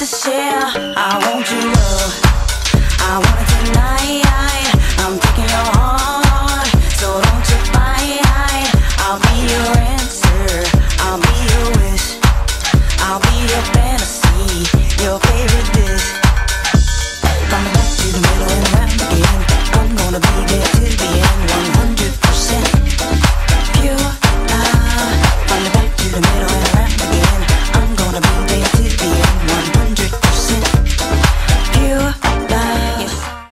to share. I want your love. I want it tonight.